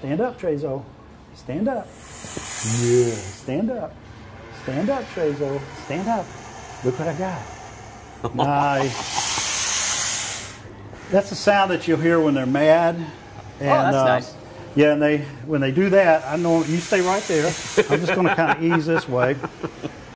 Stand up, Trezo. Stand up. Yeah. Stand up. Stand up, Trezo. Stand up. Look what I got. Nice. That's the sound that you'll hear when they're mad. And, that's nice. Yeah, and when they do that, I know you stay right there. I'm just going to kind of ease this way.